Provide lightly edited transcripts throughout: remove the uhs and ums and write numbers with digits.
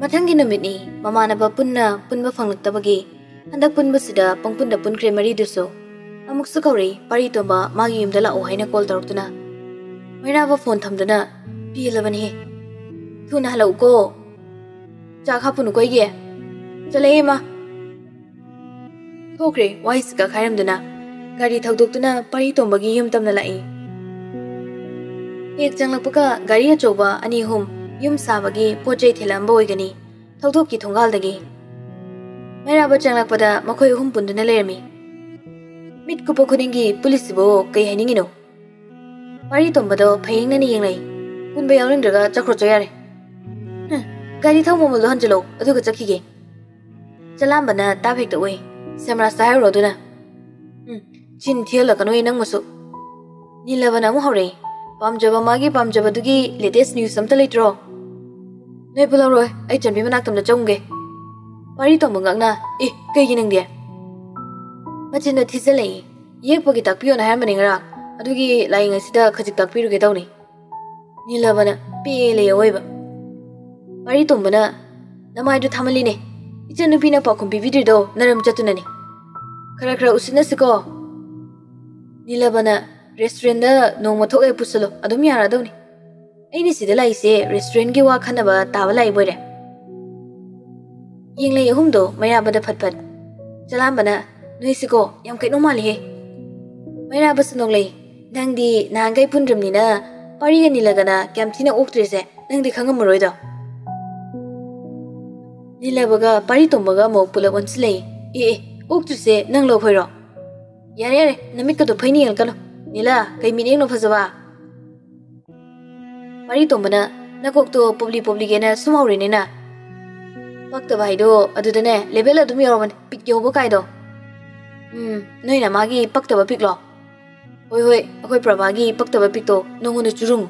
Mathanggi numitni mamanaba punba phanglaktabagi handak punbasida pangpunda punkre mari duso amuk su kauri pari tomba magi yumda la haina call taraktuna mairaba phone thamdana pilabani he thuna halau ko cha khapunu koige chale ma thokre wise ka khairamdana gari thaudoktuna pari tombagi yum tamna lai ek changlakpaka gari achoba ani hum yum sabagi pochai thilamba oigani thaudoki thongaldagi mairaba changlakpada makhoi hum punduna lerami mit kupo khudingi police bo kai hainingino pari tombado phayingna ni yenglai punba yawlingdraga chakro choyare gari thawmo mo hanjalo aduga chakhige chalambana tabhekta oi samra sahai roduna chin thiala kanoi nangmasu nilabana mu hore pamjaba magi pamjaba dugi latest news amta leitro nei pularoi ai chanbi manak tamna chongge pari tomba ngakna kai gi nangde machinda thisalei yekpagi takpiyo na hamani ngara adugi lainga sida khajik takpiru ge tawni nilabana pele oiba pari tombana namai du thamali ne ichanu pina pakhum bibidrido naram chatunani khara usinasiko nilabana restaurant da nongma thoke pusalo adum yara dawni aini sida laise restaurant gi wa khanaba taba lai boire yenglei humdo mayabada phatphat chalambana noisiko yam kai normal he mayaba sunonglei nangdi nangai punramni na pari ga nilagana kamthina oktrese nangdi khangamoroi do nilabaga pari tombaga mo pula onslei oktrese nang lo phoiro yare namik ka to phaini yel kalo nila kai mineng no phajaba pari tombana nakok to public gena sumawri ne na pakta bai do adudane level adum yorman pik yobo kai do noina magi pakta ba piklo hoi akoi prabagi pakta ba pikto nongone churung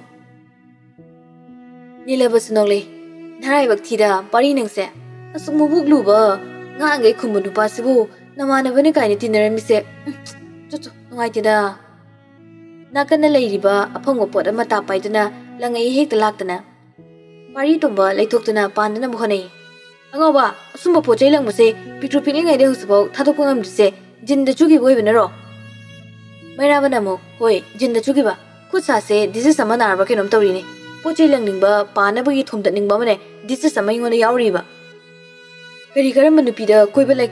nilabas nongle narai bakthida pari nangse asungmu bugluba nga ngai khumbu nupa sibu namana bane kai ni tinarami se chu ngai tida nakana leiriba aphongo pot ama ta paiduna langai hekta laktana pari tomba leithoktuna pandana mohonei angoba asumba pochai langmuse pitru pilingai de husbo thadok ngamdise jinda chugi boi benaro mairaba namo hoi jinda chugi ba khutsa se disease sama narba kenom tawri ni pochai langningba panabagi thomda ningba mane disease sama ingona yauri ba kari karam manupida koiba like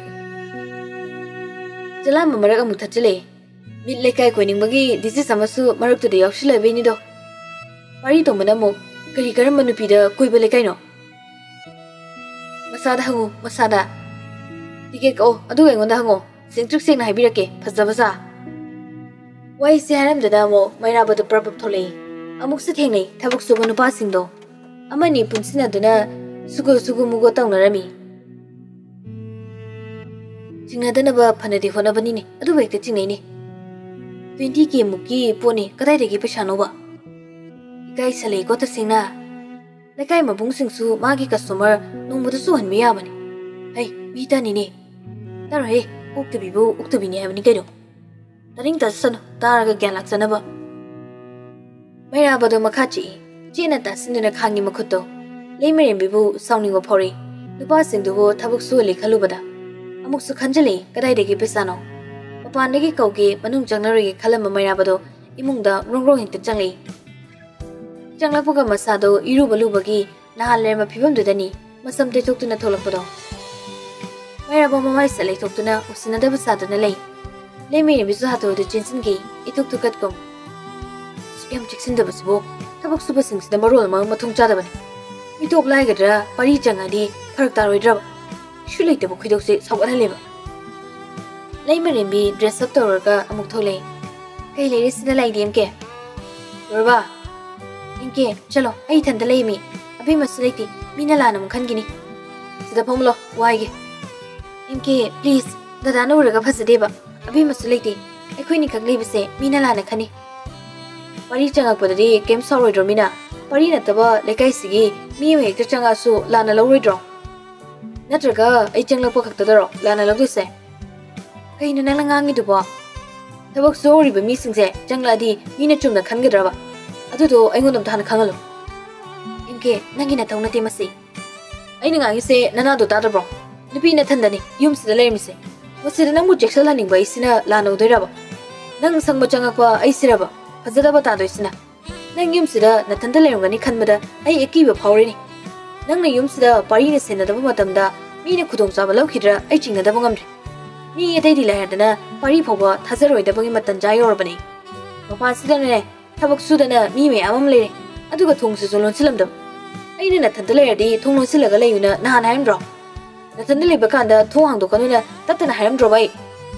jalam marak amu thachile mit lekai koiningbagi disease amasu marak tu de yakshila beni do pari tombana mo kari karam manupida koiba lekai no masada hangu masada tiket ko adu engonda hango sengtruk sengna haibirake phajabasa wai se haram dada mo mairaba du prabab thole amuk se thengnei thabuk suba nupa singdo amani punsina duna sugu mugo tawnarami Chingadanaba panadi honabani ne adu bekte chingai ne 20 ke muki poni kadai degi pesano ba ikai sale ko ta singna lekai mabung singsu magi customer nongboda su hanmi yabani hey bita ni ne taro he uktabi ni habani kaido taring ta san taraga gyan laksana ba maira bado makachi china ta sinna khangi makhuto leimarembi bu sauni go phori nupa singdu go thabuk su le khalubada amuk su khanjali kadai degi pesano papan degi kauge manung jangnari khalam mairabado imungda rongrong hekta changli changlapuga masado iru balubagi nahal lerma phibam dudani masam te thoktuna tholakpado mairabo mamai sale thoktuna usinada basadana lei leimere bisu hato de jinsingi ituk tukatkom yam chiksinda basbo tabak suba singsida marol ma mathung chadabani mitop laigadra pari changadi pharak taroidra Shulai te bukhi dokse sawala leba Leimarembi dress up tawraga amuk thole kai leire sida lai dem ke dorba inke chalo ai thanda leimi abi masulaiti mina lana mun khangini sida phomlo waige inke please dada no raga phasade ba abi masulaiti akhoi ni khak leibse mina lana khani pari changak padari kem sawroidro mina pari nataba lekai sigi mi me ekta changa su lana lawroidro Natraga ay changlakpa kaktadaro lana lagduse kaino nang langangi duba tabak sorry ba mi singse changladi mina chumna khangadraba adudo aingodam thana khangalo inke nangi na thongna te masi ꯑꯩꯅ ꯉꯥꯡꯉꯤꯁꯦ ꯅꯅꯥꯗꯣ ꯇꯥꯗꯕ꯭ꯔꯣ? ꯅꯨꯄꯤ ꯅꯊꯟꯗꯅꯤ ꯌꯨꯝꯁꯤꯗ ꯂꯩꯔꯝꯃꯤꯁꯦ. ꯃꯁꯤꯗ ꯅꯪꯕꯨ ꯆꯦꯛꯁꯤꯜꯍꯟꯅꯤꯡꯕ ꯑꯩꯁꯤꯅ ꯂꯥꯟꯅꯧꯗꯣꯏꯔꯕ? ꯅꯪ ꯁꯪꯕ ꯆꯪꯉꯛꯄ ꯑꯩꯁꯤꯔꯕ ꯐꯖꯗꯕ ꯇꯥꯗꯣꯏꯁꯤꯅ? ꯅꯪ ꯌꯨꯝꯁꯤꯗ ꯅꯊꯟꯇ ꯂꯩꯔꯝꯒꯅꯤ ꯈꯟꯕꯗ ꯑꯩ ꯑꯀꯤꯕ ꯐꯥꯎꯔꯤꯅꯤ. ꯅꯪꯅ ꯌꯨꯝꯁꯤꯗ ꯄꯥꯔꯤꯅ ꯁꯦꯟꯅꯗꯕ ꯃꯇꯝꯗ ꯃꯤꯅ ꯈꯨꯗꯣꯡꯆꯥꯕ ꯂꯧꯈꯤꯗ꯭ꯔꯥ ꯑꯩ ꯆꯤꯡꯅꯗꯕ ꯉꯝꯗ꯭ꯔꯦ. ꯃꯤ ꯑꯇꯩꯗꯤ ꯂꯩꯔꯗꯅ ꯄꯥꯔꯤ ꯐꯥꯎꯕ ꯊꯥꯖꯔꯣꯏꯗꯕꯒꯤ ꯃꯇꯝꯖꯥ ꯌꯧꯔꯕꯅꯤ. ꯃꯄꯥꯟꯁꯤꯗꯅꯦ ꯊꯕꯛ ꯁꯨꯗꯅ ꯃꯤ ꯃꯌꯥꯝ ꯑꯃ ꯂꯩꯔꯦ. ꯑꯗꯨꯒ ꯊꯣꯡꯁꯤꯁꯨ ꯂꯣꯟꯁꯤꯜꯂꯝꯗꯕ. ꯑꯩꯅ ꯅꯊꯟꯇ ꯂꯩꯔꯗꯤ ꯊꯣꯡ ꯂꯣꯟꯁꯤꯜꯂꯒ ꯂꯩꯌꯨꯅ ꯅꯍꯥꯟ ꯍꯥꯏꯔꯝꯗ꯭ꯔꯣ? ꯅꯊꯟꯇ ꯂꯩꯕ ꯀꯥꯟꯗ ꯊꯣꯡ ꯍꯥꯡꯗꯣꯛꯀꯅꯨꯅ ꯇꯠꯇꯅ ꯍꯥꯏꯔꯝꯗ꯭ꯔꯣꯕ ꯑꯩ?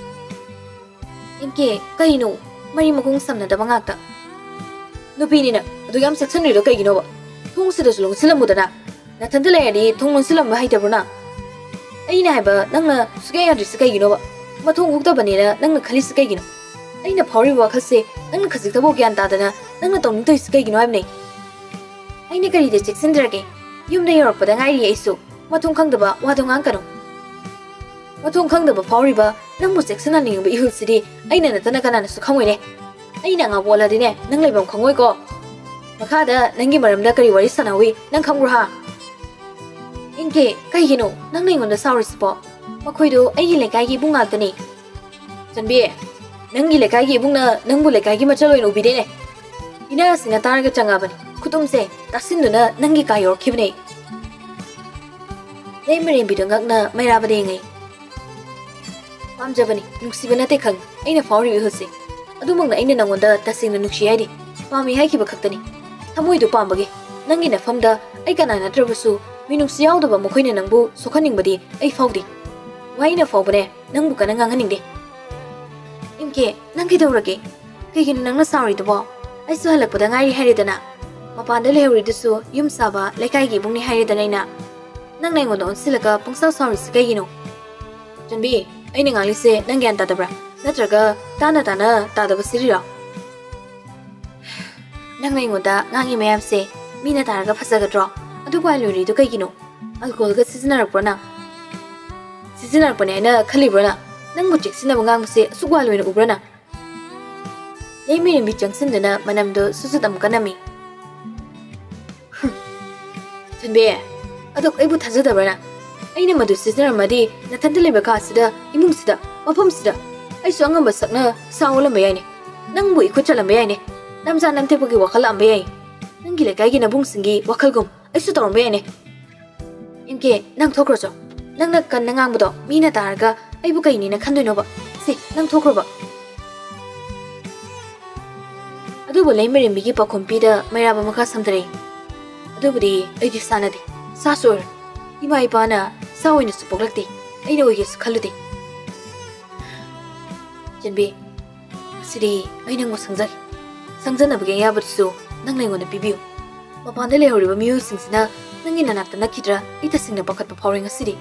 ꯏꯟꯀꯦ ꯀꯩꯅꯣ ꯃꯔꯤ ꯃꯈꯣꯡ ꯁꯝꯅꯗꯕ ꯉꯥꯛꯇ. ꯅꯨꯄꯤꯅꯤꯅ ꯑꯗꯨ ꯌꯥꯝ ꯆꯦꯛꯁꯤꯟꯔꯤꯗꯣ ꯀꯩꯒꯤꯅꯣꯕ? ꯊꯣꯡꯁꯤꯗꯁꯨ ꯂꯣꯟꯁꯤꯜꯂꯝꯃꯨꯗꯅ. ꯅꯊꯟꯇ ꯂꯩꯔꯗꯤ ꯊꯣꯡ ꯂꯣꯟꯁꯤꯜꯂꯝꯕ ꯍꯩꯇꯕ꯭ꯔꯣ? ꯑꯩꯅ ꯍꯥꯏꯕ ꯅꯪꯅ ꯁꯨꯛꯌꯥ ꯌꯥꯗ꯭ꯔꯤꯁꯤ ꯀꯩꯒꯤꯅꯣꯕ? ꯃꯊꯣꯡ ꯍꯨꯛꯇꯕꯅꯦꯅ ꯅꯪꯅ ꯈꯜꯂꯤꯁꯤ ꯀꯩꯒꯤꯅꯣ? ꯑꯩꯅ ꯐꯥꯎꯔꯤꯕ ꯋꯥꯈꯜꯁꯦ ꯅꯪꯅ ꯈꯖꯤꯛꯇꯕꯨ ꯒ꯭ꯌꯥꯟ ꯇꯥꯗꯅ ꯅꯪꯅ ꯇꯧꯅꯤꯡꯇꯧꯏꯁꯤ ꯀꯩꯒꯤꯅꯣ ꯍꯥꯏꯕꯅꯦ. ꯑꯩꯅ ꯀꯔꯤꯗ ꯆꯦꯛꯁꯤꯟꯗ꯭ꯔꯒꯦ? ꯌꯨꯝꯗ ꯌꯧꯔꯛꯄꯗ ꯉꯥꯏꯔꯤ ꯑꯩꯁꯨ. ꯃꯊꯣꯡ ꯈꯪꯗꯕ ꯋꯥꯗꯣ ꯉꯥꯡꯀꯅꯨ. ꯃꯊꯣꯡ ꯈꯪꯗꯕ ꯐꯥꯎꯔꯤꯕ ꯅꯪꯕꯨ ꯆꯦꯛꯁꯤꯟꯍꯟꯅꯤꯡꯕ ꯏꯍꯨꯜꯁꯤꯗꯤ ꯑꯩꯅ ꯅꯠꯇꯅ ꯀꯅꯥꯅꯁꯨ ꯈꯪꯉꯣꯏꯅꯦ. ꯑꯩꯅ ꯑꯉꯥꯎꯕ ꯑꯣꯜꯂꯗꯤꯅꯦ ꯅꯪ ꯂꯩꯐꯝ ꯈꯪꯉꯣꯏꯀꯣ. ꯃꯈꯥꯗ ꯅꯪꯒꯤ ꯃꯔꯝꯗ ꯀꯔꯤ ꯋꯥꯔꯤ ꯁꯥꯟꯅꯍꯧꯏ ꯅꯪ ꯈꯪꯕ꯭ꯔꯣ ꯍꯥ? ꯏꯟꯀꯦ ꯀꯩꯒꯤꯅꯣ ꯅꯪꯅ ꯑꯩꯉꯣꯟꯗ ꯁꯥꯎꯔꯤꯁꯤꯕꯣ? ꯃꯈꯣꯏꯗꯣ ꯑꯩꯒꯤ ꯂꯩꯀꯥꯏꯒꯤ ꯏꯕꯨꯡ ꯉꯥꯛꯇꯅꯤ. ꯆꯟꯕꯤ ꯅꯪꯒꯤ ꯂꯩꯀꯥꯏꯒꯤ ꯏꯕꯨꯡꯅ ꯅꯪꯕꯨ ꯂꯩꯀꯥꯏꯒꯤ ꯃꯆꯜ ꯑꯣꯏꯅ ꯎꯕꯤꯗꯦꯅꯦ. ꯏꯅꯥꯁꯤꯅ ꯇꯥꯔꯒ ꯆꯪꯉꯕꯅꯤ. ꯈꯨꯇꯨꯝꯁꯦ ꯇꯥꯁꯤꯟꯗꯨꯅ ꯅꯪꯒꯤ ꯀꯥ ꯌꯧꯔꯛꯈꯤꯕꯅꯦ. ꯂꯩꯃꯔꯦꯝꯕꯤꯗꯣ ꯉꯛꯅ ꯃꯩꯔꯥꯕꯗ ꯌꯦꯡꯉꯩ. ꯄꯥꯝꯖꯕꯅꯤ ꯅꯨꯡꯁꯤꯕ ꯅꯠꯇꯦ ꯈꯪ ꯑꯩꯅ ꯐꯥꯎꯔꯤꯕ ꯏꯍꯨꯜꯁꯦ. ꯑꯗꯨꯃꯛꯅ ꯑꯩꯅ ꯅꯪꯉꯣꯟꯗ ꯇꯁꯦꯡꯅ ꯅꯨꯡꯁꯤ ꯍꯥꯏꯗꯤ ꯄꯥꯝꯃꯤ ꯍꯥꯏꯈꯤꯕ ꯈꯛꯇꯅꯤ. ꯊꯃꯣꯏꯗꯨ ꯄꯥꯝꯕꯒꯤ ꯅꯪꯒꯤ ꯅꯐꯝꯗ ꯑꯩ ꯀꯅꯥ ꯅꯠꯇ꯭ꯔꯕꯁꯨ ꯃꯤꯅꯨꯡꯁꯤ ꯌꯥꯎꯗꯕ ꯃꯈꯣꯏꯅ ꯅꯪꯕꯨ ꯁꯣꯛꯍꯟꯅꯤꯡꯕꯗꯤ ꯑꯩ ꯐꯥꯎꯗꯦ. ꯋꯥꯏꯅ ꯐꯥꯎꯕꯅꯦ ꯅꯪꯕꯨ ꯀꯟꯅ ꯉꯥꯡꯍꯟꯅꯤꯡꯗꯦ. ꯏꯟꯀꯦ ꯅꯪ ꯀꯩꯗꯧꯔꯒꯦ? ꯀꯩꯒꯤꯅꯣ ꯅꯪꯅ ꯁꯥꯎꯔꯤꯗꯨꯕꯣ? ꯑꯩꯁꯨ ꯍꯜꯂꯛꯄꯗ ꯉꯥꯏꯔꯤ ꯍꯥꯏꯔꯦꯗꯅ. ꯃꯄꯥꯟꯗ ꯂꯩꯍꯧꯔꯤꯗꯨꯁꯨ ꯌꯨꯝ ꯁꯥꯕ ꯂꯩꯀꯥꯏꯒꯤ ꯏꯕꯨꯡꯅꯤ ꯍꯥꯏꯔꯦꯗꯅ ꯑꯩꯅ. ꯅꯪꯅ ꯑꯩꯉꯣꯟꯗ ꯑꯣꯟꯁꯤꯜꯂꯒ ꯄꯪꯁꯥꯎ ꯁꯥꯎꯔꯤꯁꯤ ꯀꯩꯒꯤꯅꯣ? ꯆꯟꯕꯤ ꯑꯩꯅ ꯉꯥꯡꯂꯤꯁꯦ ꯅꯪ ꯒ꯭ꯌꯥꯟ ꯇꯥꯗꯕ꯭ꯔꯥ? ꯅꯠꯇ꯭ꯔꯒ ꯇꯥꯅ ꯇꯥꯗꯕ ꯁꯤꯔꯤꯔꯣ? ꯅꯪꯅ ꯑꯩꯉꯣꯟꯗ ꯉꯥꯡꯉꯤ ꯃꯌꯥꯝꯁꯦ ꯃꯤꯅ ꯇꯥꯔꯒ ꯐꯖꯒꯗ꯭ꯔꯣ? ꯑꯗꯨꯕꯨ ꯂꯣꯏꯔꯤꯗꯨ ꯀꯩꯒꯤꯅꯣ? ꯑꯜꯀꯣꯍꯣꯜꯒ ꯁꯤꯖꯤꯟꯅꯔꯛꯄ꯭ꯔꯣ ꯅꯪ? ꯁꯤꯖꯤꯟꯅꯔꯛꯄꯅꯦ ꯍꯥꯏꯅ ꯈꯜꯂꯤꯕ꯭ꯔꯣ ꯅꯪ? ꯅꯪꯕꯨ ꯆꯦꯛꯁꯤꯟꯅꯕ ꯉꯥꯡꯕꯁꯦ ꯑꯁꯨꯛ ꯋꯥꯜ ꯑꯣꯏꯅ ꯎꯕ꯭ꯔꯣ ꯅꯪ? ꯂꯩꯃꯔꯦꯝꯕꯤ ꯆꯪꯁꯤꯟꯗꯨꯅ ꯃꯅꯝꯗꯨ ꯁꯨꯖꯨꯠ ꯑꯃꯨꯛꯀ ꯅꯝꯃꯤ. ꯆꯟꯕꯤ ꯑꯗꯣ ꯑꯩꯕꯨ ꯊꯥꯖꯗꯕ꯭ꯔꯥ ꯅꯪ? ꯑꯩꯅ ꯃꯗꯨ ꯁꯤꯖꯤꯟꯅꯔꯝꯃꯗꯤ ꯅꯊꯟꯇ ꯂꯩꯕ ꯀꯥꯁꯤꯗ ꯏꯃꯨꯡꯁꯤꯗ ꯃꯐꯝꯁꯤꯗ ꯑꯩꯁꯨ ꯑꯉꯝꯕ ꯁꯛꯅ ꯁꯥ ꯑꯣꯜꯂꯝꯕ ꯌꯥꯏꯅꯦ. ꯅꯪꯕꯨ ꯏꯈꯨꯠ ꯆꯜꯂꯝꯕ ꯌꯥꯏꯅꯦ. ꯅꯝꯖꯥ ꯅꯝꯊꯦꯛꯄꯒꯤ ꯋꯥꯈꯜ ꯂꯥꯛꯑꯝꯕ ꯌꯥꯏ. ꯅꯪꯒꯤ ꯂꯩꯀꯥꯏꯒꯤ ꯅꯕꯨꯡꯁꯤꯡꯒꯤ ꯋꯥꯈꯜꯒꯨꯝ ꯑꯩꯁꯨ ꯇꯧꯔꯝꯕ ꯌꯥꯏꯅꯦ. ꯏꯟꯀꯦ ꯅꯪ ꯊꯣꯛꯈ꯭ꯔꯣꯆꯣ. ꯅꯪꯅ ꯀꯟꯅ ꯉꯥꯡꯕꯗꯣ ꯃꯤꯅ ꯇꯥꯔꯒ ꯑꯩꯕꯨ ꯀꯩꯅꯦꯅ ꯈꯟꯗꯣꯏꯅꯣꯕ? ꯁꯤ ꯅꯪ ꯊꯣꯛꯈ꯭ꯔꯣꯕ. ꯑꯗꯨꯕꯨ ꯂꯩꯃꯔꯦꯝꯕꯤꯒꯤ ꯄꯥꯎꯈꯨꯝꯄꯤꯗ ꯃꯩꯔꯥꯕ ꯃꯈꯥ ꯁꯝꯊꯔꯛꯏ. ꯑꯗꯨꯕꯨꯗꯤ ꯑꯩꯗꯤ ꯁꯥꯟꯅꯗꯦ. ꯁꯥꯁꯨ ꯑꯣꯏꯔꯣꯏ. ꯏꯃꯥ ꯏꯄꯥꯅ ꯁꯥ ꯑꯣꯏꯅꯁꯨ ꯄꯣꯛꯂꯛꯇꯦ. ꯑꯩꯅ ꯑꯣꯏꯒꯦꯁꯨ ꯈꯜꯂꯨꯗꯦ. ꯆꯟꯕꯤ ꯉꯁꯤꯗꯤ ꯑꯩ ꯅꯪꯕꯨ ꯁꯪꯖꯒꯦ. ꯁꯪꯖꯅꯕꯒꯤ ꯑꯌꯥꯕꯗꯨꯁꯨ ꯅꯪꯅ ꯑꯩꯉꯣꯟꯗ ꯄꯤꯕꯤꯌꯨ. ꯃꯄꯥꯟꯗ ꯂꯩꯍꯧꯔꯤꯕ ꯃꯤꯑꯣꯏꯁꯤꯡꯁꯤꯅ ꯅꯪꯒꯤ ꯅꯅꯥꯛꯇ ꯅꯛꯈꯤꯗ꯭ꯔꯥ ꯑꯩ ꯇꯁꯦꯡꯅ ꯄꯥꯈꯠꯄ ꯐꯥꯎꯔꯦ ꯉꯁꯤꯗꯤ.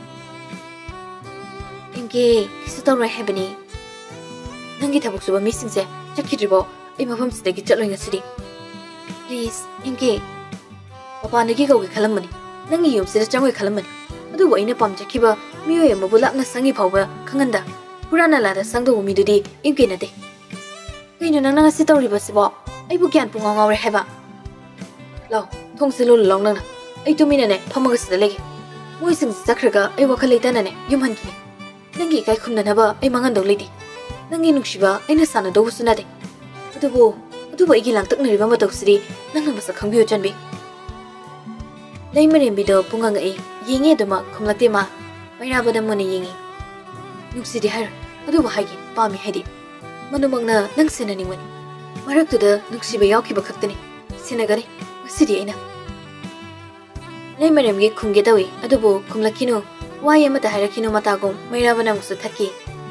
ꯏꯟꯀꯦ ꯀꯩꯁꯨ ꯇꯧꯔꯣꯏ ꯍꯥꯏꯕꯅꯤ. ꯅꯪꯒꯤ ꯊꯕꯛ ꯁꯨꯕ ꯃꯤꯁꯤꯡꯁꯦ ꯆꯠꯈꯤꯗ꯭ꯔꯤꯕꯣ ꯑꯩ ꯃꯐꯝꯁꯤꯗꯒꯤ ꯆꯠꯂꯣꯏ ꯉꯁꯤꯗꯤ. ꯄ꯭ꯂꯤꯖ ꯏꯟꯀꯦ. ꯃꯄꯥꯟꯗꯒꯤ ꯀꯧꯒꯦ ꯈꯜꯂꯝꯕꯅꯤ. ꯅꯪꯒꯤ ꯌꯨꯝꯁꯤꯗ ꯆꯪꯉꯣꯏ ꯈꯜꯂꯝꯕꯅꯤ. ꯑꯗꯨꯕꯨ ꯑꯩꯅ ꯄꯥꯝꯖꯈꯤꯕ ꯃꯤꯑꯣꯏ ꯑꯃꯕꯨ ꯂꯥꯞꯅ ꯁꯪꯉꯤ ꯐꯥꯎꯕ ꯈꯪꯍꯟꯗ ꯍꯨꯔꯥꯟ ꯅꯂꯥꯗ ꯁꯪꯗꯧꯕ ꯃꯤꯗꯨꯗꯤ ꯏꯟꯀꯦ ꯅꯠꯇꯦ. ꯀꯩꯅꯣ ꯅꯪꯅ ꯉꯁꯤ ꯇꯧꯔꯤꯕꯁꯤꯕꯣ? ꯑꯩꯕꯨ ꯒ꯭ꯌꯥꯟ ꯄꯨꯡꯉꯥꯎ ꯉꯥꯎꯔꯦ ꯍꯥꯏꯕ. ꯂꯥꯎ ꯊꯣꯡꯁꯦ ꯂꯣꯜꯂꯨ ꯂꯥꯎ ꯅꯪꯅ. ꯑꯩ ꯇꯨꯃꯤꯟꯅꯅꯦ ꯐꯝꯃꯒ ꯁꯤꯗ ꯂꯩꯒꯦ. ꯃꯣꯏꯁꯤꯡꯁꯤ ꯆꯠꯈ꯭ꯔꯒ ꯑꯩ ꯋꯥꯈꯜ ꯂꯩꯇꯅꯅꯦ ꯌꯨꯝ ꯍꯟꯈꯤꯒꯦ. ꯅꯪꯒꯤ ꯏꯀꯥꯏ ꯈꯨꯝꯅꯅꯕ ꯑꯩ ꯃꯥꯡꯍꯟꯗꯧ ꯂꯩꯇꯦ. ꯅꯪꯒꯤ ꯅꯨꯡꯁꯤꯕ ꯑꯩꯅ ꯁꯥꯟꯅꯗꯧꯕꯁꯨ ꯅꯠꯇꯦ. ꯑꯗꯨꯕꯨ ꯑꯩꯒꯤ ꯂꯥꯡꯇꯛꯅꯔꯤꯕ ꯃꯇꯧꯁꯤꯗꯤ ꯅꯪꯅ ꯃꯁꯛ ꯈꯪꯕꯤꯌꯨ ꯆꯟꯕꯤ. ꯂꯩꯃꯔꯦꯝꯕꯤꯗꯣ ꯄꯨꯡꯉꯪꯉꯛꯏ. ꯌꯦꯡꯉꯤ ꯑꯗꯨꯃꯛ ꯈꯨꯝꯂꯛꯇꯦ ꯃꯥ. ꯃꯩꯔꯥꯕꯗ ꯃꯨꯟꯅ ꯌꯦꯡꯉꯤ. ꯅꯨꯡꯁꯤꯗꯦ ꯍꯥꯏꯔꯣꯏ. ꯑꯗꯨꯕꯨ ꯍꯥꯏꯒꯦ ꯄꯥꯝꯃꯤ ꯍꯥꯏꯗꯤ ꯃꯗꯨꯃꯛꯅ ꯅꯪ ꯁꯦꯟꯅꯅꯤꯡꯕꯅꯤ. ꯃꯔꯛꯇꯨꯗ ꯅꯨꯡꯁꯤꯕ ꯌꯥꯎꯈꯤꯕ ꯈꯛꯇꯅꯤ. ꯁꯦꯟꯅꯒꯅꯤ ꯉꯁꯤꯗꯤ ꯑꯩꯅ. ꯂꯩꯃꯔꯦꯝꯕꯤ ꯈꯨꯝꯒꯦ ꯇꯧꯏ. ꯑꯗꯨꯕꯨ ꯈꯨꯝꯂꯛꯈꯤꯅꯨ. ꯋꯥꯍꯩ ꯑꯃꯠꯇ ꯍꯥꯏꯔꯛꯈꯤꯅꯨ ꯃꯇꯥꯒꯨꯝ ꯃꯩꯔꯥꯕꯅ ꯑꯃꯨꯛꯁꯨ ꯊꯠꯈꯤ.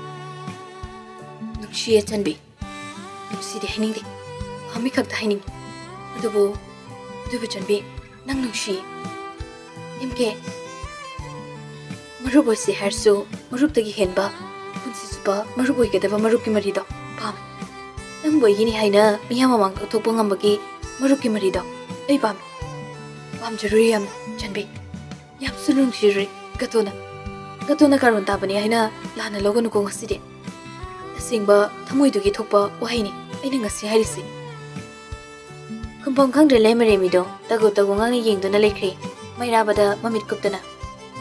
ꯅꯨꯡꯁꯤꯌꯦ ꯆꯟꯕꯤ. ꯅꯨꯡꯁꯤꯗꯦ ꯍꯥꯏꯅꯤꯡꯗꯦ. ꯄꯥꯝꯃꯤ ꯈꯛꯇ ꯍꯥꯏꯅꯤꯡꯉꯤ. ꯑꯗꯨꯕꯨ ꯆꯟꯕꯤ ꯅꯪ ꯅꯨꯡꯁꯤ. ꯏꯟꯀꯦ ꯃꯔꯨꯞ ꯑꯣꯏꯁꯤ ꯍꯥꯏꯔꯁꯨ ꯃꯔꯨꯞꯇꯒꯤ ꯍꯦꯟꯕ ꯄꯨꯟꯁꯤ ꯆꯨꯞꯄ ꯃꯔꯨꯞ ꯑꯣꯏꯒꯗꯕ ꯃꯔꯨꯞꯀꯤ ꯃꯔꯤꯗꯣ ꯄꯥꯝꯃꯤ. ꯅꯪꯕꯨ ꯑꯩꯒꯤꯅꯤ ꯍꯥꯏꯅ ꯃꯤꯌꯥꯝ ꯃꯃꯥꯡꯗ ꯎꯠꯊꯣꯛꯄ ꯉꯝꯕꯒꯤ ꯃꯔꯨꯞꯀꯤ ꯃꯔꯤꯗꯣ ꯑꯩ ꯄꯥꯝꯃꯤ. ꯄꯥꯝꯖꯔꯨꯏ ꯌꯥꯝꯅ ꯆꯟꯕꯤ. ꯌꯥꯝꯁꯨ ꯅꯨꯡꯁꯤꯔꯨꯏ. ꯒꯇꯣꯅ ꯀꯥꯔꯣꯟ ꯇꯥꯕꯅꯤ ꯍꯥꯏꯅ ꯂꯥꯟꯅ ꯂꯧꯒꯅꯨꯀꯣ ꯉꯁꯤꯗꯤ. ꯇꯁꯦꯡꯕ ꯊꯃꯣꯏꯗꯨꯒꯤ ꯊꯣꯛꯄ ꯋꯥꯍꯩꯅꯤ ꯑꯩꯅ ꯉꯁꯤ ꯍꯥꯏꯔꯤꯁꯤ. ꯈꯨꯝꯐꯝ ꯈꯪꯗ꯭ꯔꯦ ꯂꯩꯃꯔꯦꯝꯕꯤꯗꯣ ꯇꯒꯨ ꯉꯥꯡꯅ ꯌꯦꯡꯗꯨꯅ ꯂꯩꯈ꯭ꯔꯦ ꯃꯩꯔꯥꯕꯗ ꯃꯃꯤꯠ ꯀꯨꯞꯇꯅ.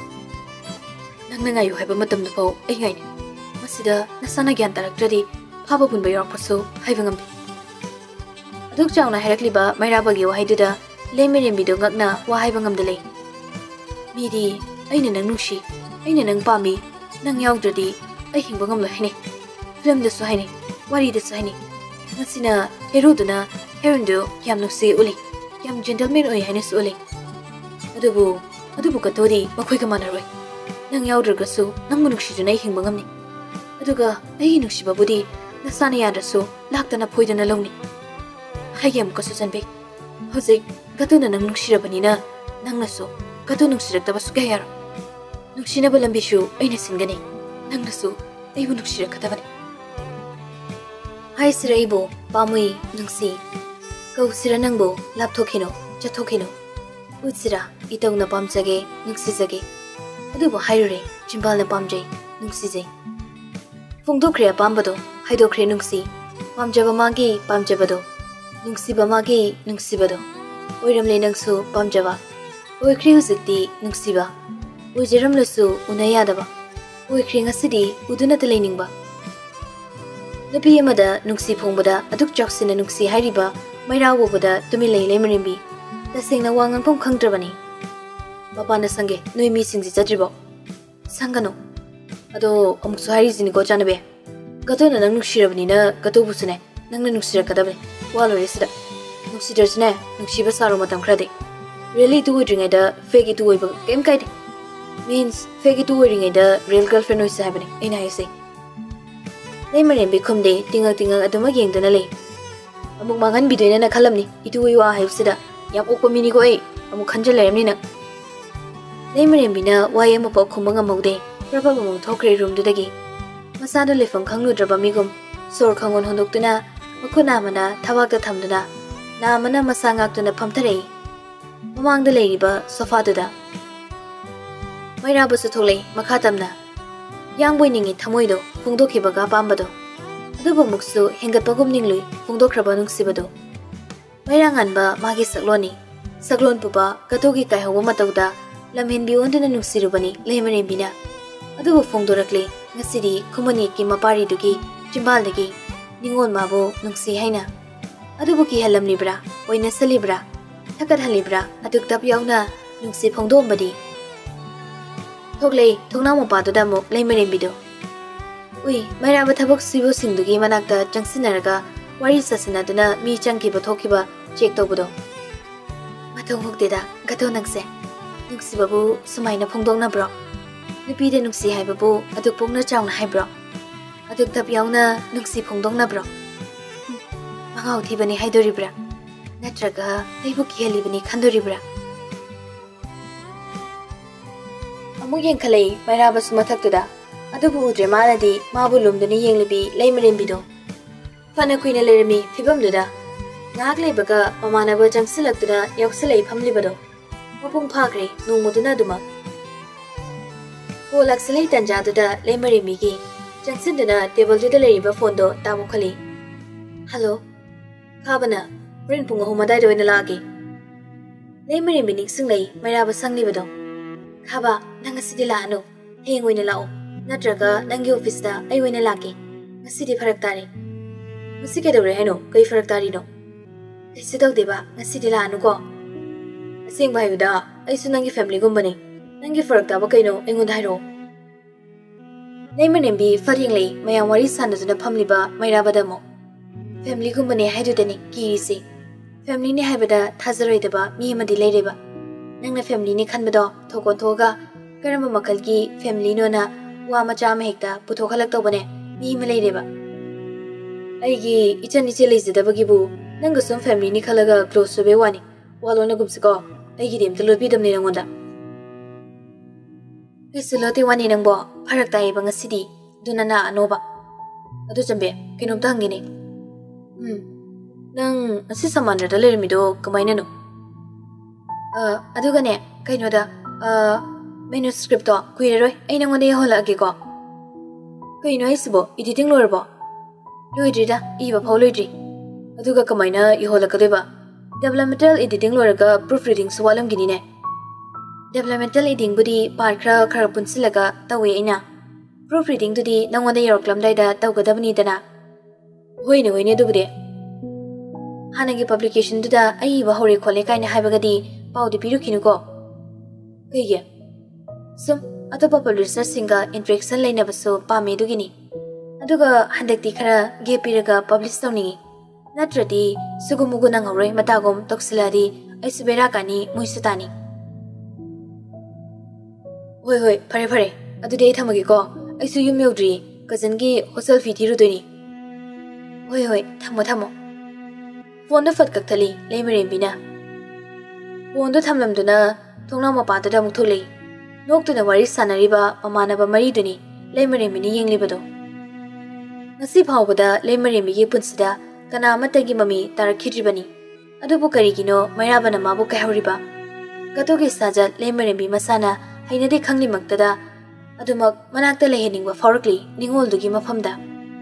ꯈꯪꯅꯉꯥꯏ ꯍꯥꯏꯕ ꯃꯇꯝꯗ ꯐꯥꯎ ꯑꯩ ꯉꯥꯏꯅꯤ ꯃꯁꯤꯗ ꯅꯁꯥꯅ ꯒ꯭ꯌꯥꯟ ꯇꯥꯔꯛꯇ꯭ꯔꯗꯤ ꯐꯥꯕ ꯄꯨꯟꯕ ꯌꯥꯎꯔꯛꯄꯁꯨ ꯍꯥꯏꯕ ꯉꯝꯗꯦ ꯑꯗꯨꯛ ꯆꯥꯎꯅ ꯍꯥꯏꯔꯛꯂꯤꯕ ꯃꯩꯔꯥꯕꯒꯤ ꯋꯥꯍꯩꯗꯨꯗ ꯂꯩꯃꯔꯦꯝꯕꯤꯗꯣ ꯉꯛꯅ ꯋꯥ ꯍꯥꯏꯕ ꯉꯝꯗ ꯂꯩ ꯃꯤꯗꯤ ꯑꯩꯅ ꯅꯪ ꯅꯨꯡꯁꯤ ꯑꯩꯅ ꯅꯪ ꯄꯥꯝꯃꯤ ꯅꯪ ꯌꯥꯎꯗ꯭ꯔꯗꯤ ꯑꯩ ꯍꯤꯡꯕ ꯉꯝꯂꯣꯏ ꯍꯥꯏꯅꯩ ꯐꯤꯂꯝꯗꯁꯨ ꯍꯥꯏꯅꯩ ꯋꯥꯔꯤꯗꯁꯨ ꯍꯥꯏꯅꯩ ꯉꯁꯤꯅ ꯍꯦꯔꯣꯗꯨꯅ ꯍꯦꯔꯣꯏꯟꯗꯨ ꯌꯥꯝ ꯅꯨꯡꯁꯤ ꯎꯠꯂꯤ ꯌꯥꯝ ꯖꯦꯟꯇꯜꯃꯦꯟ ꯑꯣꯏ ꯍꯥꯏꯅꯁꯨ ꯎꯠꯂꯤ ꯑꯗꯨꯕꯨ ꯀꯇꯣꯗꯤ ꯃꯈꯣꯏꯒ ꯃꯥꯟꯅꯔꯣꯏ ꯅꯪ ꯌꯥꯎꯗ꯭ꯔꯒꯁꯨ ꯅꯪꯕꯨ ꯅꯨꯡꯁꯤꯗꯨꯅ ꯑꯩ ꯍꯤꯡꯕ ꯉꯝꯅꯤ ꯑꯗꯨꯒ ꯑꯩꯒꯤ ꯅꯨꯡꯁꯤꯕꯕꯨꯗꯤ ꯅꯁꯥꯅ ꯌꯥꯗ꯭ꯔꯁꯨ ꯂꯥꯛꯇꯅ ꯐꯣꯏꯗꯅ ꯂꯧꯅꯤ ꯍꯥꯏꯒꯦ ꯑꯃꯨꯛꯀꯁꯨ ꯆꯟꯕꯤ ꯍꯧꯖꯤꯛ ꯒꯇꯣꯅ ꯅꯪ ꯅꯨꯡꯁꯤꯔꯕꯅꯤꯅ ꯅꯪꯅꯁꯨ ꯒꯇꯣ ꯅꯨꯡꯁꯤꯔꯛꯇꯕꯁꯨ ꯀꯌꯥ ꯌꯥꯔꯣꯏ ꯅꯨꯡꯁꯤꯅꯕ ꯂꯝꯕꯤꯁꯨ ꯑꯩꯅ ꯁꯤꯟꯒꯅꯤ ꯅꯪꯅꯁꯨ ꯑꯩꯕꯨ ꯅꯨꯡꯁꯤꯔꯛꯀꯗꯕꯅꯤ ꯍꯥꯏꯁꯤꯔ ꯑꯩꯕꯨ ꯄꯥꯝꯃꯨꯏ ꯅꯨꯡꯁꯤ ꯀꯧꯁꯤꯔ ꯅꯪꯕꯨ ꯂꯥꯞꯊꯣꯛꯈꯤꯅꯣ ꯆꯠꯊꯣꯛꯈꯤꯅꯣ ꯎꯠꯁꯤꯔ ꯏꯇꯧꯅ ꯄꯥꯝꯖꯒꯦ ꯅꯨꯡꯁꯤꯖꯒꯦ ꯑꯗꯨꯕꯨ ꯍꯥꯏꯔꯨꯔꯦ ꯆꯤꯝꯕꯥꯜꯅ ꯄꯥꯝꯖꯩ ꯅꯨꯡꯁꯤꯖꯩ ꯐꯣꯡꯗꯣꯛꯈ꯭ꯔꯦ ꯑꯄꯥꯝꯕꯗꯣ ꯍꯥꯏꯗꯣꯛꯈ꯭ꯔꯦ ꯅꯨꯡꯁꯤ ꯄꯥꯝꯖꯕ ꯃꯥꯒꯤ ꯄꯥꯝꯖꯕꯗꯣ ꯅꯨꯡꯁꯤꯕ ꯃꯥꯒꯤ ꯅꯨꯡꯁꯤꯕꯗꯣ ꯑꯣꯏꯔꯝꯂꯦ ꯅꯪꯁꯨ ꯄꯥꯝꯖꯕ ꯑꯣꯏꯈ꯭ꯔꯦ ꯍꯧꯖꯤꯛꯇꯤ ꯅꯨꯡꯁꯤꯕ ꯑꯣꯏꯖꯔꯝꯂꯁꯨ ꯎꯅ ꯌꯥꯗꯕ ꯑꯣꯏꯈ꯭ꯔꯦ ꯉꯁꯤꯗꯤ ꯎꯗꯨꯅꯇ ꯂꯩꯅꯤꯡꯕ ꯅꯨꯄꯤ ꯑꯃꯗ ꯅꯨꯡꯁꯤ ꯐꯣꯡꯕꯗ ꯑꯗꯨꯛ ꯆꯥꯎꯁꯤꯟꯅ ꯅꯨꯡꯁꯤ ꯍꯥꯏꯔꯤꯕ ꯃꯩꯔꯥ ꯎꯕꯗ ꯇꯨꯃꯤꯟ ꯂꯩ ꯂꯩꯃꯔꯦꯝꯕꯤ ꯇꯁꯦꯡꯅ ꯋꯥ ꯉꯥꯡꯐꯝ ꯈꯪꯗ꯭ꯔꯕꯅꯤ ꯃꯄꯥꯟꯗ ꯁꯪꯒꯦ ꯅꯣꯏ ꯃꯤꯁꯤꯡꯁꯤ ꯆꯠꯇ꯭ꯔꯤꯕꯣ ꯁꯪꯒꯅꯨ ꯑꯗꯣ ꯑꯃꯨꯛꯁꯨ ꯍꯥꯏꯔꯤꯁꯤꯅꯤꯀꯣ ꯆꯥꯅꯕꯤ ꯒꯇꯣꯅ ꯅꯪ ꯅꯨꯡꯁꯤꯔꯕꯅꯤꯅ ꯒꯇꯣꯕꯨꯁꯨꯅꯦ ꯅꯪꯅ ꯅꯨꯡꯁꯤꯔꯛꯀꯗꯕꯅꯤ ꯋꯥ ꯂꯣꯏꯔꯦ ꯁꯤꯗ ꯅꯨꯡꯁꯤꯗ꯭ꯔꯁꯨꯅꯦ ꯅꯨꯡꯁꯤꯕ ꯁꯥꯔꯣ ꯃꯇꯝ ꯈꯔꯗꯤ ꯔꯤꯌꯦꯜ ꯏꯇꯨ ꯑꯣꯏꯗ꯭ꯔꯤꯉꯩꯗ ꯐꯦꯛ ꯏꯇꯨ ꯑꯣꯏꯕ ꯀꯩꯝ ꯀꯥꯏꯗꯦ ꯃꯤꯟꯁ ꯐꯦꯛ ꯏꯇꯨ ꯑꯣꯏꯔꯤꯉꯩꯗ ꯔꯤꯌꯦꯜ ꯒꯔꯜꯐ꯭ꯔꯦꯟ ꯑꯣꯏꯁꯦ ꯍꯥꯏꯕꯅꯤ ꯑꯩꯅ ꯍꯥꯏꯁꯦ ꯂꯩꯃꯔꯦꯝꯕꯤ ꯈꯨꯝꯗꯦ ꯇꯤꯡꯉꯛ ꯑꯗꯨꯃꯛ ꯌꯦꯡꯗꯨꯅ ꯂꯩ ꯑꯃꯨꯛ ꯃꯥꯡꯍꯟꯕꯤꯗꯣꯏꯅꯦꯅ ꯈꯜꯂꯝꯅꯤ ꯏꯇꯨꯒꯤ ꯋꯥ ꯍꯥꯏꯕꯁꯤꯗ ꯌꯥꯝ ꯑꯣꯛꯄ ꯃꯤꯅꯤꯀꯣ ꯑꯩ ꯑꯃꯨꯛ ꯈꯟꯖꯤꯜ ꯂꯩꯔꯝꯅꯤ ꯅꯪ ꯂꯩꯃꯔꯦꯝꯕꯤꯅ ꯋꯥꯍꯩ ꯑꯃꯐꯥꯎ ꯈꯨꯝꯕ ꯉꯝꯍꯧꯗꯦ ꯄ꯭ꯔꯚ ꯑꯃꯨꯛ ꯊꯣꯛꯈ꯭ꯔꯦ ꯔꯨꯝꯗꯨꯗꯒꯤ ꯃꯁꯥꯗ ꯂꯩꯐꯝ ꯈꯪꯂꯨꯗ꯭ꯔꯕ ꯃꯤꯒꯨꯝ ꯁꯣꯔ ꯈꯪꯍꯣꯟ ꯍꯣꯟꯗꯣꯛꯇꯨꯅ ꯃꯈꯨꯠ ꯅꯥꯝꯃꯅ ꯊꯕꯥꯛꯇ ꯊꯝꯗꯨꯅ ꯅꯥꯝꯃꯅ ꯃꯁꯥ ꯉꯥꯛꯇꯨꯅ ꯐꯝꯊꯔꯛꯏ ꯃꯃꯥꯡꯗ ꯂꯩꯔꯤꯕ ꯁꯣꯐꯥꯗꯨꯗ ꯃꯩꯔꯥꯕꯁꯨ ꯊꯣꯛꯂꯛꯏ ꯃꯈꯥ ꯇꯝꯅ ꯌꯥꯡꯕꯣꯏꯅꯤꯡꯉꯤ ꯊꯃꯣꯏꯗꯣ ꯐꯣꯡꯗꯣꯛꯈꯤꯕꯒ ꯑꯄꯥꯝꯕꯗꯣ ꯑꯗꯨꯕꯨ ꯑꯃꯨꯛꯁꯨ ꯍꯦꯟꯒꯠꯄꯒꯨꯝ ꯅꯤꯡꯂꯨꯏ ꯐꯣꯡꯗꯣꯛꯈ꯭ꯔꯕ ꯅꯨꯡꯁꯤꯕꯗꯣ ꯃꯩꯔꯥ ꯉꯥꯟꯕ ꯃꯥꯒꯤ ꯁꯛꯂꯣꯟꯅꯤ ꯁꯛꯂꯣꯟ ꯄꯨꯕ ꯒꯇꯣꯒꯤ ꯀꯥꯏꯍꯧꯕ ꯃꯇꯧꯗ ꯂꯝꯍꯦꯟꯕꯤ ꯑꯣꯟꯗꯨꯅ ꯅꯨꯡꯁꯤꯔꯨꯕꯅꯤ ꯂꯩꯃꯔꯦꯝꯕꯤꯅ ꯑꯗꯨꯕꯨ ꯐꯣꯡꯗꯣꯔꯛꯂꯤ ꯉꯁꯤꯗꯤ ꯈꯨꯃꯟꯌꯦꯛꯀꯤ ꯃꯄꯥꯔꯤꯗꯨꯒꯤ ꯆꯤꯝꯕꯥꯜꯗꯒꯤ ꯅꯤꯡꯉꯣꯜ ꯃꯥꯕꯨ ꯅꯨꯡꯁꯤ ꯍꯥꯏꯅ ꯑꯗꯨꯕꯨ ꯀꯤꯍꯜꯂꯝꯂꯤꯕ꯭ꯔꯥ ꯑꯣꯏꯅꯁꯜꯂꯤꯕ꯭ꯔꯥ ꯊꯀꯠꯍꯜꯂꯤꯕ꯭ꯔꯥ ꯑꯗꯨꯛ ꯇꯞ ꯌꯥꯎꯅ ꯅꯨꯡꯁꯤ ꯐꯣꯡꯗꯣꯛꯑꯝꯕꯗꯤ ꯊꯣꯛꯂꯛꯏ ꯊꯣꯡꯅꯥꯎ ꯃꯄꯥꯗꯨꯗ ꯑꯃꯨꯛ ꯂꯩꯃꯔꯦꯝꯕꯤꯗꯣ ꯎꯏ ꯃꯩꯔꯥꯕ ꯊꯕꯛ ꯁꯨꯕꯁꯤꯡꯗꯨꯒꯤ ꯃꯅꯥꯛꯇ ꯆꯪꯁꯤꯟꯅꯔꯒ ꯋꯥꯔꯤ ꯁꯥꯁꯤꯟꯅꯗꯨꯅ ꯃꯤ ꯆꯪꯈꯤꯕ ꯊꯣꯛꯈꯤꯕ ꯆꯦꯛ ꯇꯧꯕꯗꯣ ꯃꯊꯣꯡ ꯍꯨꯛꯇꯦꯗ ꯒꯇꯣ ꯅꯪꯁꯦ ꯅꯨꯡꯁꯤꯕꯕꯨ ꯁꯨꯃꯥꯏꯅ ꯐꯣꯡꯗꯣꯛꯅꯕ꯭ꯔꯣ ꯅꯨꯄꯤꯗ ꯅꯨꯡꯁꯤ ꯍꯥꯏꯕꯕꯨ ꯑꯗꯨꯛ ꯄꯨꯛꯅ ꯆꯥꯎꯅ ꯍꯥꯏꯕ꯭ꯔꯣ ꯑꯗꯨꯛ ꯇꯞ ꯌꯥꯎꯅ ꯅꯨꯡꯁꯤ ꯐꯣꯡꯗꯣꯛꯅꯕ꯭ꯔꯣ ꯃꯉꯥꯎ ꯊꯤꯕꯅꯤ ꯍꯥꯏꯗꯣꯔꯤꯕ꯭ꯔꯥ ꯅꯠꯇ꯭ꯔꯒ ꯑꯩꯕꯨ ꯀꯤꯍꯜꯂꯤꯕꯅꯤ ꯈꯟꯗꯣꯔꯤꯕ꯭ꯔꯥ ꯑꯃꯨꯛ ꯌꯦꯡꯈꯠꯂꯛꯏ ꯃꯩꯔꯥꯕꯁꯨ ꯃꯊꯛꯇꯨꯗ ꯑꯗꯨꯕꯨ ꯎꯗ꯭ꯔꯦ ꯃꯥꯅꯗꯤ ꯃꯥꯕꯨ ꯂꯨꯝꯗꯨꯅ ꯌꯦꯡꯂꯤꯕꯤ ꯂꯩꯃꯔꯦꯝꯕꯤꯗꯣ ꯐꯅ ꯀꯨꯏꯅ ꯂꯩꯔꯝꯃꯤ ꯐꯤꯕꯝꯗꯨꯗ ꯉꯥꯏꯍꯥꯛ ꯂꯩꯕꯒ ꯃꯃꯥꯟꯅꯕ ꯆꯪꯁꯤꯜꯂꯛꯇꯨꯅ ꯌꯥꯎꯁꯤꯜꯂꯛꯏ ꯐꯝꯂꯤꯕꯗꯣ ꯃꯄꯨꯡ ꯐꯥꯈ꯭ꯔꯦ ꯅꯣꯡꯃꯗꯨꯅ ꯑꯗꯨꯃꯛ ꯀꯣꯜ ꯂꯥꯛꯁꯤꯜꯂꯛꯏ ꯇꯟꯖꯥꯗꯨꯗ ꯂꯩꯃꯔꯦꯝꯕꯤꯒꯤ ꯆꯪꯁꯤꯟꯗꯨꯅ ꯇꯦꯕꯜꯗꯨꯗ ꯂꯩꯔꯤꯕ ꯐꯣꯟꯗꯣ ꯇꯥꯃꯨꯛꯈꯠꯂꯤ ꯍꯜꯂꯣ ꯈꯥꯕꯅ ꯍꯣꯔꯦꯟ ꯄꯨꯡ 3 ꯑꯗꯥꯏꯗ ꯑꯣꯏꯅ ꯂꯥꯛꯑꯒꯦ ꯂꯩꯃꯔꯦꯝꯕꯤ ꯅꯤꯡꯁꯤꯡꯂꯛꯏ ꯃꯩꯔꯥꯕ ꯁꯪꯂꯤꯕꯗꯣ ꯈꯥꯕ ꯅꯪ ꯉꯁꯤꯗꯤ ꯂꯥꯛꯑꯅꯨ ꯍꯌꯦꯡ ꯑꯣꯏꯅ ꯂꯥꯛꯑꯣ ꯅꯠꯇ꯭ꯔꯒ ꯅꯪꯒꯤ ꯑꯣꯐꯤꯁꯇ ꯑꯩ ꯑꯣꯏꯅ ꯂꯥꯛꯀꯦ ꯉꯁꯤꯗꯤ ꯐꯔꯛ ꯇꯥꯔꯦ ꯉꯁꯤ ꯀꯩꯗꯧꯔꯦ ꯍꯥꯏꯅꯣ ꯀꯩ ꯐꯔꯛ ꯇꯥꯔꯤꯅꯣ ꯀꯩꯁꯨ ꯇꯧꯗꯦꯕ ꯉꯁꯤꯗꯤ ꯂꯥꯛꯑꯅꯨꯀꯣ ꯑꯁꯦꯡꯕ ꯍꯥꯏꯕꯗ ꯑꯩꯁꯨ ꯅꯪꯒꯤ ꯐꯦꯃꯤꯂꯤꯒꯨꯝꯕꯅꯤ ꯅꯪꯒꯤ ꯐꯔꯛ ꯇꯥꯕ ꯀꯩꯅꯣ ꯑꯩꯉꯣꯟꯗ ꯍꯥꯏꯔꯛꯑꯣ ꯂꯩꯃꯔꯦꯝꯕꯤ ꯐꯔꯦꯡꯂꯩ ꯃꯌꯥꯝ ꯋꯥꯔꯤ ꯁꯥꯟꯅꯗꯨꯅ ꯐꯝꯂꯤꯕ ꯃꯩꯔꯥꯕꯗ ꯑꯃꯨꯛ ꯐꯦꯃꯤꯂꯤꯒꯨꯝꯕꯅꯦ ꯍꯥꯏꯗꯨꯗꯅꯤ ꯀꯤꯔꯤꯁꯤ ꯐꯦꯃꯤꯂꯤꯅꯤ ꯍꯥꯏꯕꯗ ꯊꯥꯖꯔꯣꯏꯗꯕ ꯃꯤ ꯑꯃꯗꯤ ꯂꯩꯔꯦꯕ ꯅꯪꯅ ꯐꯦꯃꯤꯂꯤꯅꯤ ꯈꯟꯕꯗꯣ ꯊꯣꯛꯑꯣꯟꯊꯣꯛꯑꯒ ꯀꯔꯝꯕ ꯃꯈꯜꯒꯤ ꯐꯦꯃꯤꯂꯤꯅꯣꯅ ꯋꯥ ꯃꯆꯥ ꯑꯃ ꯍꯦꯛꯇ ꯄꯨꯊꯣꯛꯍꯜꯂꯛꯇꯧꯕꯅꯦ ꯃꯤ ꯑꯃ ꯂꯩꯔꯦꯕ ꯑꯩꯒꯤ ꯏꯆꯟ ꯏꯆꯦ ꯂꯩꯖꯗꯕꯒꯤꯕꯨ ꯅꯪꯒ ꯁꯨꯝ ꯐꯦꯃꯤꯂꯤꯅꯤ ꯈꯜꯂꯒ ꯀ꯭ꯂꯣꯖ ꯑꯣꯏꯕꯩ ꯋꯥꯅꯤ ꯋꯥ ꯂꯣꯟꯅꯒꯨꯝꯁꯤꯀꯣ ꯑꯩꯒꯤꯗꯤ ꯑꯝꯇ ꯂꯣꯠꯄꯤꯗꯕꯅꯤ ꯅꯪꯉꯣꯟꯗ ꯀꯩꯁꯨ ꯂꯣꯠꯇꯦ ꯋꯥꯅꯤ ꯅꯪꯕꯣ ꯐꯔꯛ ꯇꯥꯏꯌꯦꯕ ꯉꯁꯤꯗꯤ ꯑꯗꯨꯅ ꯂꯥꯛꯑꯅꯣꯕ ꯑꯗꯨ ꯆꯝꯕꯦ ꯀꯩꯅꯣꯝꯇ ꯍꯪꯒꯦꯅꯦ ꯅꯪ ꯉꯁꯤ ꯁꯃꯥꯟꯗ꯭ꯔꯗ ꯂꯩꯔꯝꯃꯤꯗꯣ ꯀꯃꯥꯏꯅꯅꯣ ꯑꯗꯨꯒꯅꯦ ꯀꯩꯅꯣꯗ ꯃꯦꯅꯨꯁꯀ꯭ꯔꯤꯞꯇꯣ ꯀꯨꯏꯔꯔꯣꯏ ꯑꯩ ꯅꯪꯉꯣꯟꯗ ꯌꯧꯍꯜꯂꯛꯑꯒꯦꯀꯣ ꯀꯩꯅꯣ ꯍꯥꯏꯁꯤꯕꯣ ꯏꯗꯤꯇꯤꯡ ꯂꯣꯏꯔꯕꯣ ꯂꯣꯏꯗ꯭ꯔꯤꯗ ꯏꯕ ꯐꯥꯎ ꯂꯣꯏꯗ꯭ꯔꯤ ꯑꯗꯨꯒ ꯀꯃꯥꯏꯅ ꯌꯧꯍꯜꯂꯛꯀꯗꯣꯏꯕ ꯗꯦꯕꯂꯞꯃꯦꯟꯇꯦꯜ ꯏꯗꯤꯇꯤꯡ ꯂꯣꯏꯔꯒ ꯄ꯭ꯔꯨꯐ ꯔꯤꯗꯤꯡꯁꯨ ꯋꯥꯠꯂꯝꯈꯤꯅꯤꯅꯦ developmental reading budi part khara punsilaga tawe aina proof reading dudi nangonda yoroklam daida tawgadabni dana hoine dubde hanagi publication duda ai ba hore khole kaina haibagadi paudi pirukinu ko kege sum atopa publisher singa interaction laina baso pame dugini aduga handakti khara ge piraga publish tawni natradi sugumugu nangoroi matagom toksiladi aisubera kani muisatani hoi pare adudi thamagi ko aisu yum yodri cousin gi hostel fee thiru doini hoi thamo phone da fat kakthali Leimarembi na phone da thamlamduna thongna mapa da muk thole noktuna wari sanariba mamanaba mari duni Leimarembi ni yenglibado ngasi phawbada Leimarembi gi punsida kana amatagi mami tarakhidribani adubu karigino mairabana mabu kahoriba gatoge sajat Leimarembi masana hainade khangli maktada adumak manakta leheningwa farakli Ningol dugi mafamda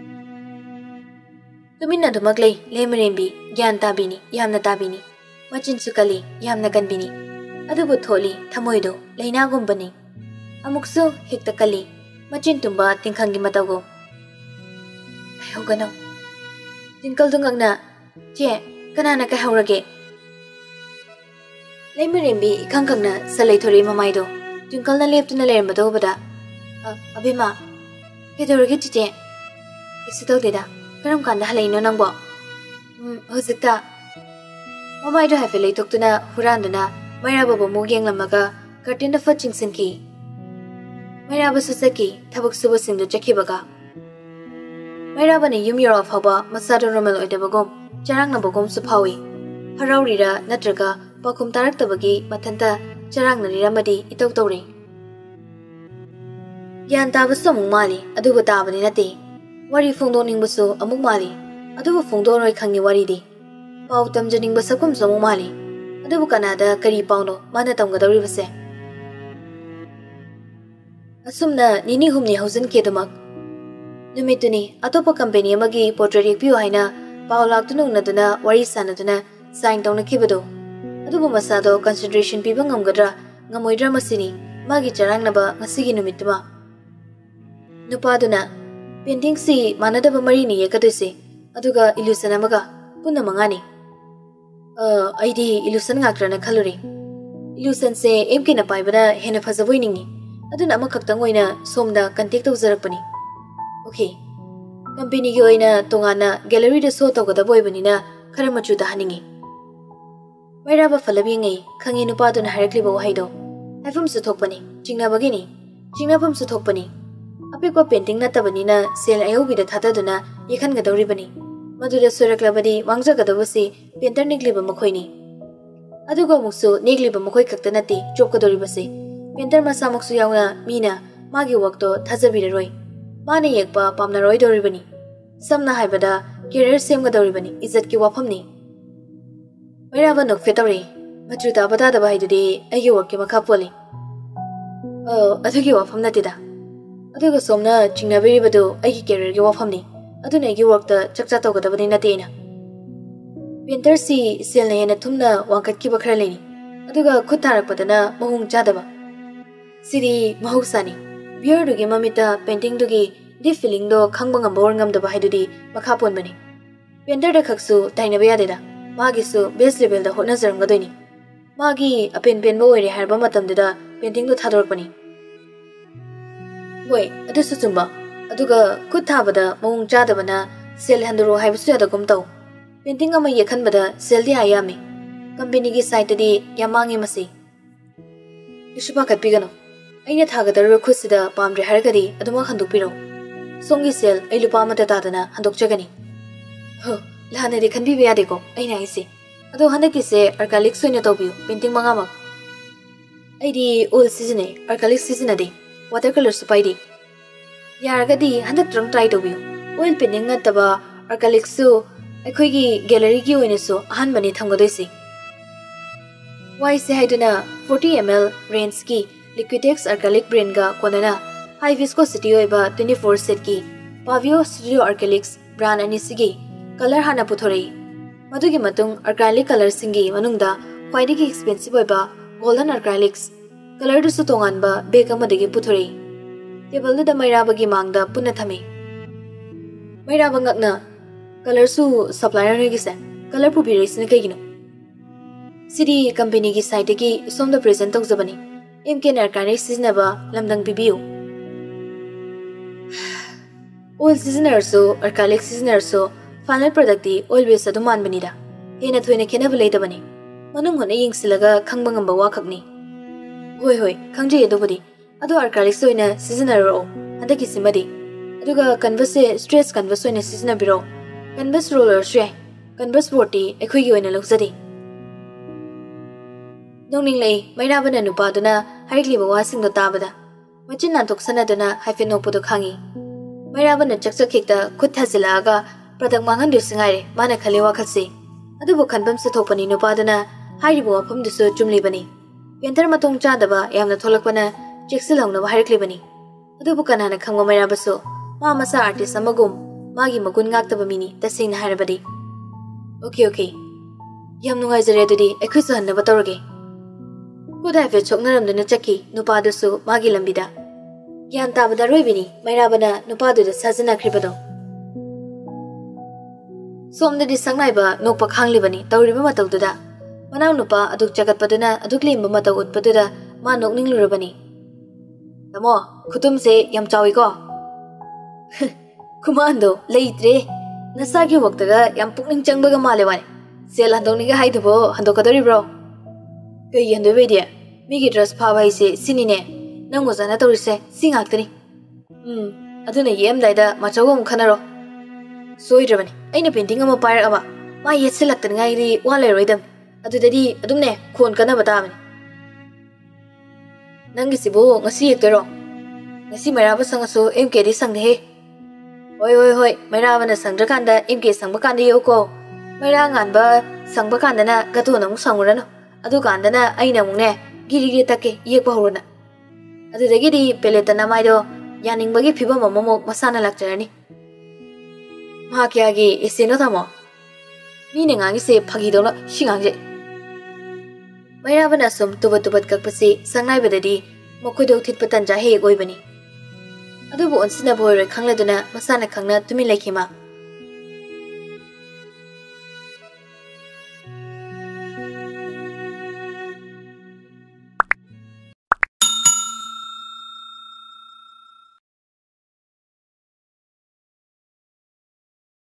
tuminna dumak lei Leimarembi gyan tabini yamna tabini machin sukali yamna kanbini adubu tholi thamoido leina gumbani amuksu hekta kali machin tumba tingkhangi matago ayogano tinkal dungakna che kanana ka haurage Leimarembi ikhangkhangna salai thori mamaido tinkal na leptuna lermbado bada abima kedorage chiche isido deda karam kanda halaino nangbo hojikta mamaido hafe leitoktuna huranduna mairaba bomu genglamaga curtain da faching sinki mairaba susaki thabak suba singdo chakhibaga mairaba ne yum yor of haba masado normal oidabagom charang na bogom suphawi haraurira natraga pakum tarak tabagi mathanta charang na riramadi itok tawri yan taba samung mali aduba tabani nate wari phongdoning busu amuk mali aduba phongdoroi khangni wari di pau tamjaning ba sakum samung mali aduba kanada kari pauno mana tamgadawri base asumna nini humni hausan kedumak numituni atopa company amagi portrait ekpiu haina paulak tunung naduna wari sanaduna sign tawna khibado aduba masado consideration piba ngamgadra ngamoidra masini magi charang naba ngasigi numituma nupaduna painting si manadaba marini yekaduse aduga illusion amaga punna mangani aidi illusion ngakrana khaluri illusion se emki na paibada hena phajaboi ningi aduna ama khaktang oina somda contact tawjarakpani okay company gi oina tongana gallery da show tawgada boibani na khara machu da haningi mairaba falabi ngai khangi nupaduna harakli bo haido haifum su thokpani chingna bagini chingnapam su thokpani apikwa painting na tabani na sel ayobi da thata duna yekhan gadawri bani madura suraklabadi wangja gadawasi painter nigliba makhoini aduga muksu nigliba makhoi khakta nati chop gadawri basi painter masa muksu yauna mina magi work to thajabira roi mane yekpa pamna roi dawri bani samna haibada career sem gadawri bani izzat ki wafam ni mairaba nok fetawri machuta bada da bai dudi agi work ki makha poli adugi wafam natida aduga somna chingnabiri badu aigi career gi wafamni aduna aigi work ta chakcha tawgadabani natena painter si selna yana thumna wangkat ki bakhra leni aduga khutarak padana mahung chadaba siri mahoksani viewer dugi mamita painting dugi di feeling do khangbang ambor ngam daba haidudi makha ponbani painter da khaksu tainaba yadeda magi su base level da hotna jarang gadoini magi apen bo oire harba matam da painting do thadorakpani Woi, adu susumba. Aduga kuthabada mong chadabana sel handuro haibusu yadagum taw. Painting ama yekhanbada sel di ayami. Company gi site di yamangi masi. Ishupa khatpigano. Aina thagadaru khusida pamre haragadi aduma khandukpiro. Songi sel ai lupa amata tadana handokchagani. Ho, lahane di khanbi be yadeko. Aina isi. Adu handaki se acrylic soina tawbiu painting mangamak. Aidi oil season acrylic season adi. Watercolor supaidi yaragadi handak trang try tobiu oil painting nataba acrylic su akhoi gallery gi oine su ahan bani thamgadoisi why se haiduna 40 ml range ki liquidex acrylic brand ga konana high viscosity oiba 24 set ki pavio studio acrylics brand ani sigi color hana puthorei madugi matung acrylic color singi manungda quite expensive oiba golden acrylics colour दुसु तोंगानबा बेग अमदगी पुथुरी table दा मैराबगी मांगदा पुन्ना थमी मैराब ngakna कलर सु सप्लायर ने गिसे कलर पुबिरेसने कगिनो सिटी कंपनी की साइट की सोम द प्रेजेंट तौजबनी एमके नरकाने सिजनबा लमदंग बिबियो ऑयल सीजनर सो अर्कालिक सीजनर सो फाइनल प्रोडक्ट दी ऑयल बेस अदु मानबनीदा हेना थोइना खेनब लेदबनी मनुंग होने यिंगसिलगा खंगबा ngamba वाखकनी होय होय खंगजे अदुबदी अदु अर्कालिक सोइना सीजनर रो हदकी सिमदी अदुगा कन्वर्स से स्ट्रेस कन्वर्स सोइना सीजनर बिरो कन्वर्स रोलर शे कन्वर्स बोर्डी एखोइगी ओइना लौजदी नोंनिंगलै मैराबना नुपादुना हाइक्लिबा वासिंगदो ताबदा मचिन नांथोकसनादुना हाइफे नोकपुदो खांगी मैराबना चकचखेक्ता खुद थाजिलागा प्रदक मांगनदुसिंगारे माना खले वाखलसे अदुबो खनबम से थोपनी नुपादुना हाइरिबो वाफमदुसु चुमलिबनी पेंटर मतोंग चादबा यामना थोलकपना चेक्सिलौनबा हाइरक्लिबनी अदुबो कनाना खंगो मैराबसु मा मसा आर्टिस्ट अमगुम मागी मगुन ngakतबा मिनी तसेंगना हारबदी ओके ओके याम नुंगाइजरे अदुदी एखुसु हन्नबा तौरगे खुदा फे छोकनरमदुना चक्की नुपादुसु मागी लंबिदा ज्ञान ताबदा रोइबिनी मैराबना नुपादुदा साजनाख्रिबदो सोमददी संगनाइबा नोकपा खांगलिबनी तौरिबा मतौदुदा मनाव नुपा अदुक जगतपदुना अदुक लेमबा मतौ उत्पदुदा मा नोकनिंगलुरबनी तमो खुतुमसे याम चाविको कुमांदो लेइत्रे नसागी वक्तगा याम पुकनिंग चंगबगा मालेवाने सेल हंदोनिगा हाइदबो हंदोकदरिब्रो कई हंदोबेदिया मिगी ड्रेस फाबा हाइसे सिनिने नंगो जाना तौरिसे सिंगाक्तनी अदुना येमदाइदा मचौगो मुखनरो सोइद्रबनी अइना पेंटिंग अमा पाइरअबा मा येतसिलक्तनिगाइदि वा लेरोइदम अदुददि अदुमने खोन कनबा ताबनी नंगिसिबो ngasi येक्तरो ngasi मैराबा संगसो एमकेदि संगहे होय होय होय मैराबना संद्रकांदा एमके संगबा कांदा योको मैरा nganba संगबा कांदना गतो नमु संगुरनो अदु कांदना अइना मुने गिरिगिरि तके येकबा होरना अदुदगिदि पेलेतना माइदो यानिंगबगी फिबम ममो मसाना लाक्चरनी मा क्यागी एसेनो तमो मीने ngangiसे फागिदोना सिंगांजे मैराबना सुम तुबत तुबत ककपसी संगनाइबददी मखोइदो थितपतन जाहे ओइबनी अदुबो ओनसिना बोइरे खंगलदुना मसाना खंगना तुमि लेखिमा